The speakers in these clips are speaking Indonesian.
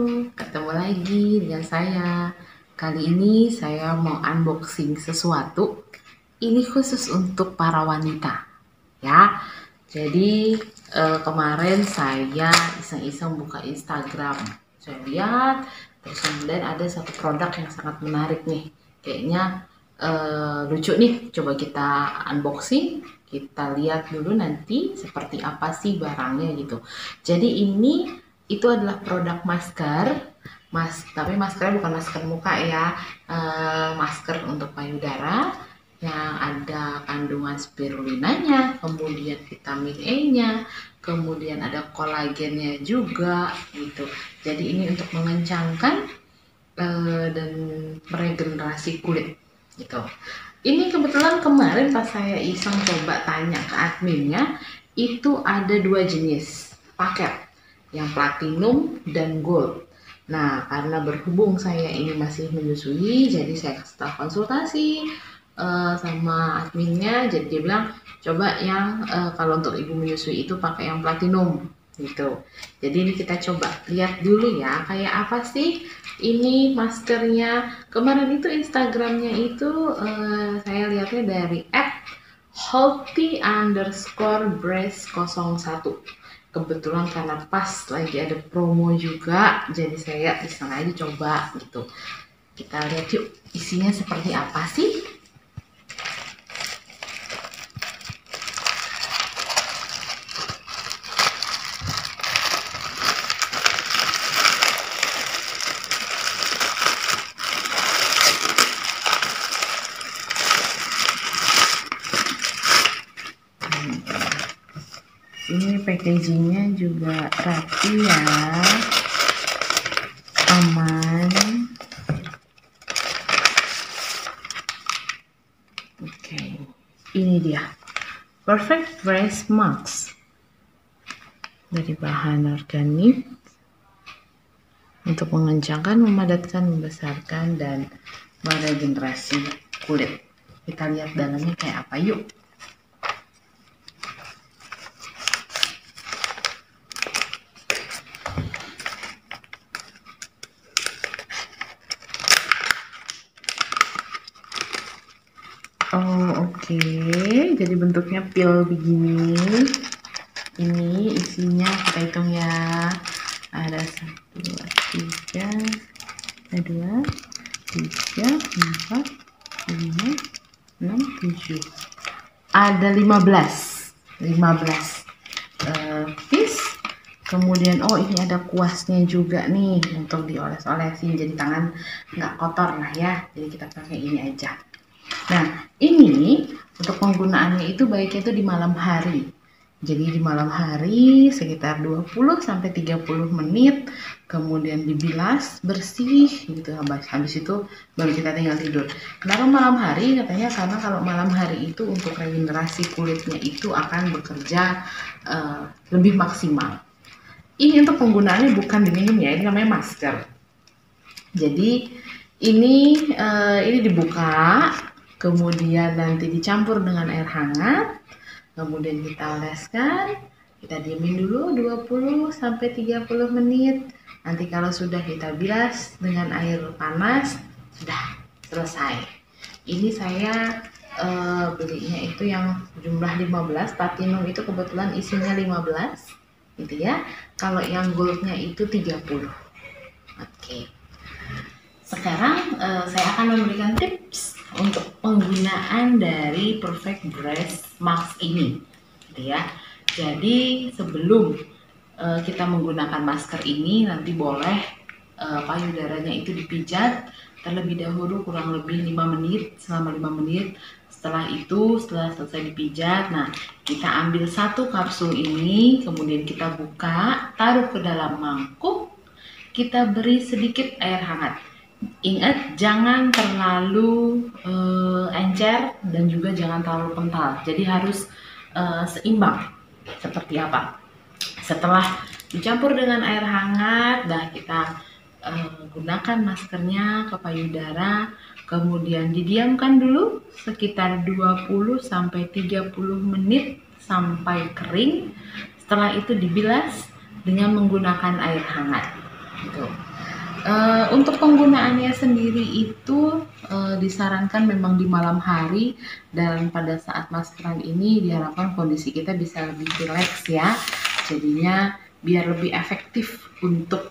ketemu lagi dengan saya. Kali ini saya mau unboxing sesuatu. Ini khusus untuk para wanita, ya. Jadi kemarin saya iseng-iseng buka Instagram. Saya lihat, terus kemudian ada satu produk yang sangat menarik nih. Kayaknya lucu nih. Coba kita unboxing. Kita lihat dulu nanti seperti apa sih barangnya gitu. Jadi ini itu adalah produk masker. Tapi maskernya bukan masker muka ya, masker untuk payudara yang ada kandungan spirulinanya, kemudian vitamin E-nya, kemudian ada kolagennya juga gitu. Jadi ini untuk mengencangkan dan meregenerasi kulit gitu. Ini kebetulan kemarin pas saya iseng coba tanya ke adminnya, itu ada 2 jenis paket, yang platinum dan gold. Nah, karena berhubung saya ini masih menyusui, jadi saya setelah konsultasi sama adminnya, jadi dia bilang coba yang kalau untuk ibu menyusui itu pakai yang platinum gitu. Jadi ini kita coba lihat dulu ya, kayak apa sih ini maskernya. Kemarin itu Instagramnya itu saya lihatnya dari @healthy_breast01. Kebetulan karena pas lagi ada promo juga, jadi saya iseng aja coba gitu. Kita lihat yuk isinya seperti apa sih. Ini packagingnya juga rapi ya, aman. Oke, ini dia Perfect Breast Mask dari bahan organik untuk mengencangkan, memadatkan, membesarkan, dan meregenerasi kulit. Kita lihat dalamnya kayak apa yuk. Oh oke. Jadi bentuknya pil begini. Ini isinya kita hitung ya. Ada 1, 2, 3, ada 2, 3, 4, 5, 6, 7. Ada 15 piece. Kemudian ini ada kuasnya juga nih untuk dioles-olesin, jadi tangan nggak kotor lah ya. Jadi kita pakai ini aja. Nah, ini untuk penggunaannya itu baiknya itu di malam hari. Jadi di malam hari sekitar 20-30 menit, kemudian dibilas bersih gitu. Habis itu baru kita tinggal tidur. Kenapa malam hari? Katanya karena kalau malam hari itu untuk regenerasi kulitnya itu akan bekerja lebih maksimal. Ini untuk penggunaannya bukan diminum ya, ini namanya masker. Jadi ini dibuka, kemudian nanti dicampur dengan air hangat, kemudian kita oleskan, kita diemin dulu 20-30 menit. Nanti kalau sudah kita bilas dengan air panas, sudah selesai. Ini saya belinya itu yang jumlah 15, platinum itu kebetulan isinya 15 gitu ya. Kalau yang goldnya itu 30. Oke. Sekarang saya akan memberikan tips untuk penggunaan dari Perfect Breast Mask ini, gitu ya. Jadi sebelum kita menggunakan masker ini, nanti boleh payudaranya itu dipijat terlebih dahulu kurang lebih 5 menit, selama 5 menit. Setelah itu, setelah selesai dipijat, nah kita ambil 1 kapsul ini, kemudian kita buka, taruh ke dalam mangkuk, kita beri sedikit air hangat. Ingat, jangan terlalu encer dan juga jangan terlalu kental. Jadi harus seimbang. Seperti apa? Setelah dicampur dengan air hangat, kita gunakan maskernya ke payudara, kemudian didiamkan dulu sekitar 20-30 menit sampai kering. Setelah itu dibilas dengan menggunakan air hangat. Gitu. Untuk penggunaannya sendiri itu disarankan memang di malam hari, dan pada saat maskeran ini diharapkan kondisi kita bisa lebih rileks ya. Jadinya biar lebih efektif untuk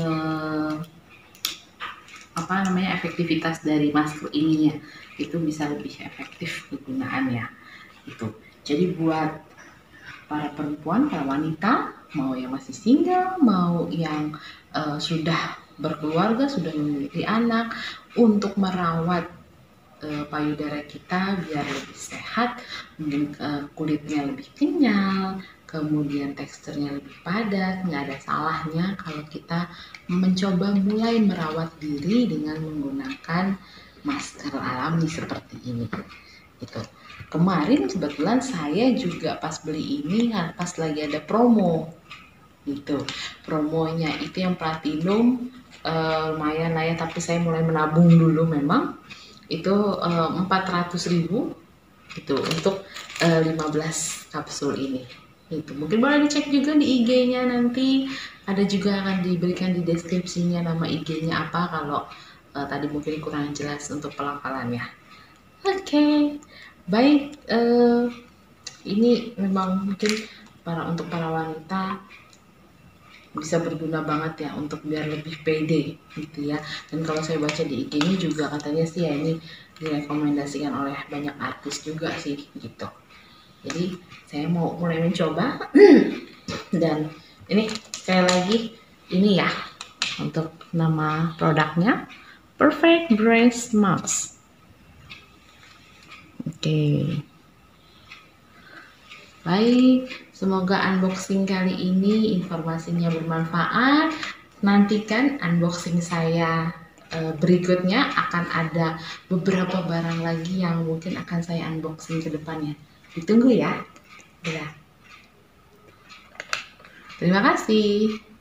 efektivitas dari masker ininya itu bisa lebih efektif kegunaannya itu. Jadi buat para perempuan, para wanita, mau yang masih single, mau yang sudah berkeluarga, sudah memiliki anak, untuk merawat payudara kita biar lebih sehat, kulitnya lebih kenyal, kemudian teksturnya lebih padat. Nggak ada salahnya kalau kita mencoba mulai merawat diri dengan menggunakan masker alami seperti ini gitu. Kemarin kebetulan saya juga pas beli ini pas lagi ada promo gitu. Promonya itu yang platinum, lumayan lah ya, tapi saya mulai menabung dulu memang. Itu 400.000 gitu untuk 15 kapsul ini. Itu mungkin boleh dicek juga di IG-nya, nanti ada juga akan diberikan di deskripsinya nama IG-nya apa kalau tadi mungkin kurang jelas untuk pelafalannya. Oke, baik, ini memang mungkin untuk para wanita bisa berguna banget ya untuk biar lebih pede gitu ya. Dan kalau saya baca di IG-nya juga katanya sih ya ini direkomendasikan oleh banyak artis juga sih gitu. Jadi saya mau mulai mencoba dan ini sekali lagi ini ya untuk nama produknya Perfect Breast Mask. Oke. Baik, semoga unboxing kali ini informasinya bermanfaat. Nantikan unboxing saya berikutnya, akan ada beberapa barang lagi yang mungkin akan saya unboxing ke depannya. Ditunggu ya. Terima kasih.